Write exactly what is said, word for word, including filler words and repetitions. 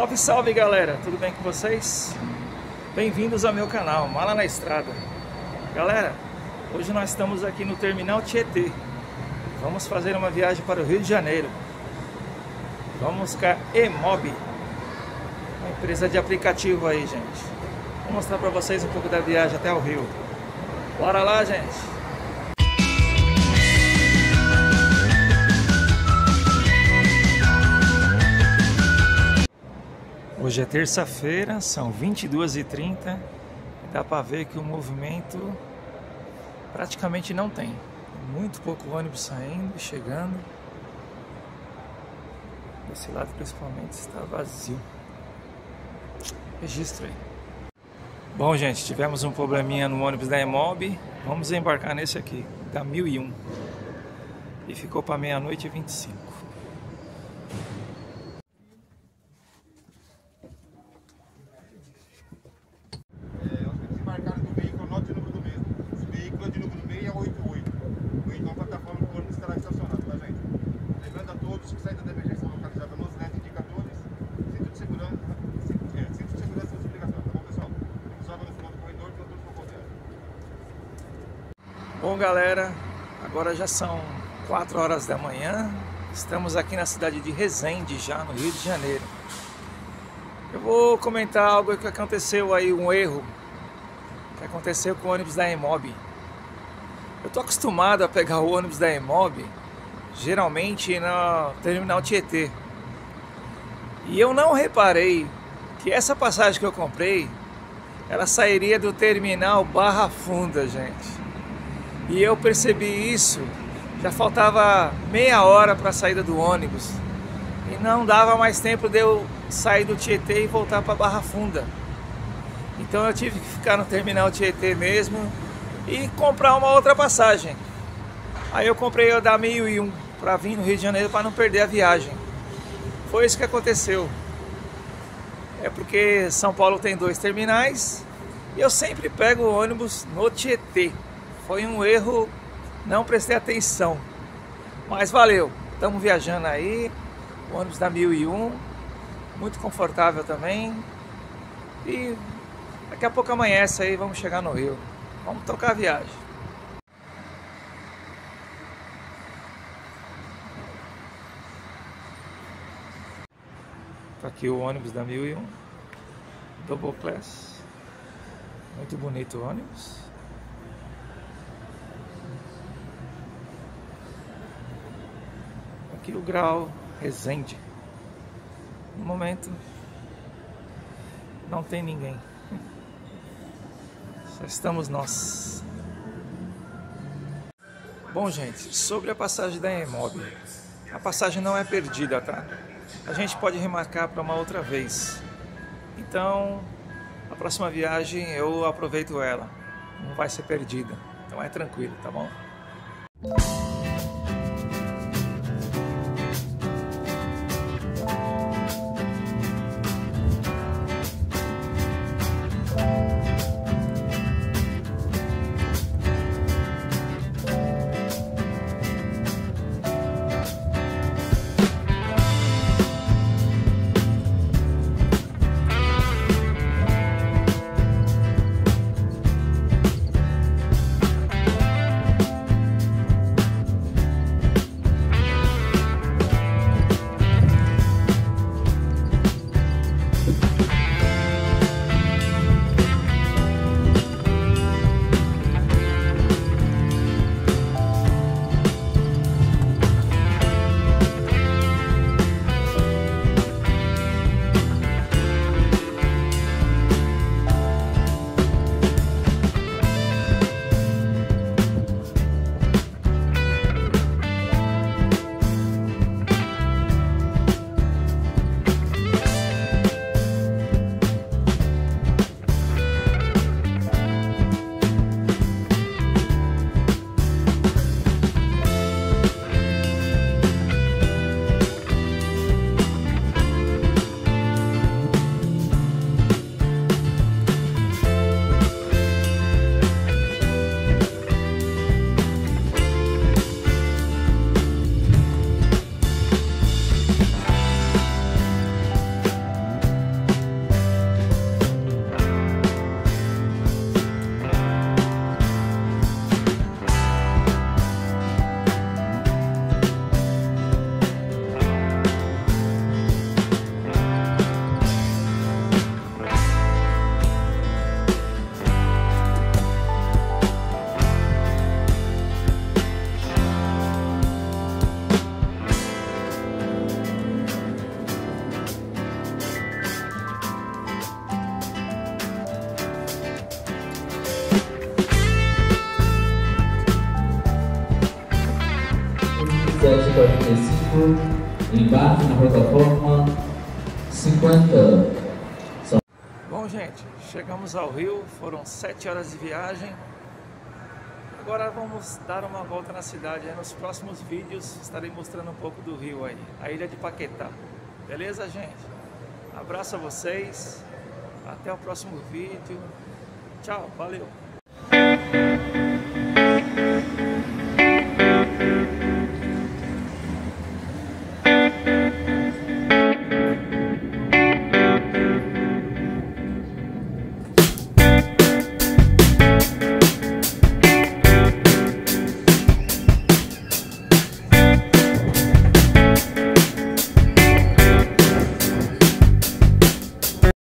Salve, salve galera, tudo bem com vocês? Bem-vindos ao meu canal, Mala na Estrada. Galera, hoje nós estamos aqui no Terminal Tietê. Vamos fazer uma viagem para o Rio de Janeiro. Vamos com a Emob, uma empresa de aplicativo aí, gente. Vou mostrar para vocês um pouco da viagem até o Rio. Bora lá, gente! Hoje é terça-feira, são vinte e duas e trinta. Dá para ver que o movimento praticamente não tem. Muito pouco ônibus saindo e chegando. Esse lado principalmente está vazio. Registro aí. Bom, gente, tivemos um probleminha no ônibus da Emob. Vamos embarcar nesse aqui, da mil e um. E ficou para meia-noite e vinte e cinco. Bom, galera, agora já são quatro horas da manhã. Estamos aqui na cidade de Resende, já no Rio de Janeiro. Eu vou comentar algo que aconteceu aí, um erro que aconteceu com o ônibus da Emob. Eu tô acostumado a pegar o ônibus da Emob geralmente no Terminal Tietê. E eu não reparei que essa passagem que eu comprei, ela sairia do Terminal Barra Funda, gente. E eu percebi isso, já faltava meia hora para a saída do ônibus. E não dava mais tempo de eu sair do Tietê e voltar para Barra Funda. Então eu tive que ficar no Terminal Tietê mesmo e comprar uma outra passagem. Aí eu comprei a da mil e um para vir no Rio de Janeiro para não perder a viagem. Foi isso que aconteceu. É porque São Paulo tem dois terminais e eu sempre pego o ônibus no Tietê. Foi um erro, não prestei atenção, mas valeu, estamos viajando aí, o ônibus da mil e um, muito confortável também, e daqui a pouco amanhece aí, vamos chegar no Rio, vamos tocar a viagem. Tá aqui o ônibus da mil e um, Double Class, muito bonito o ônibus. Aqui o grau Resende. No momento não tem ninguém. Só estamos nós. Bom, gente, sobre a passagem da Emob. A passagem não é perdida, tá? A gente pode remarcar para uma outra vez. Então, a próxima viagem eu aproveito ela. Não vai ser perdida. Então é tranquilo, tá bom? hotel cinquenta e cinco, embarque na plataforma cinquenta. Bom, gente, chegamos ao Rio, foram sete horas de viagem. Agora vamos dar uma volta na cidade. Aí nos próximos vídeos estarei mostrando um pouco do Rio aí, a ilha de Paquetá. Beleza, gente? Abraço a vocês, até o próximo vídeo. Tchau, valeu!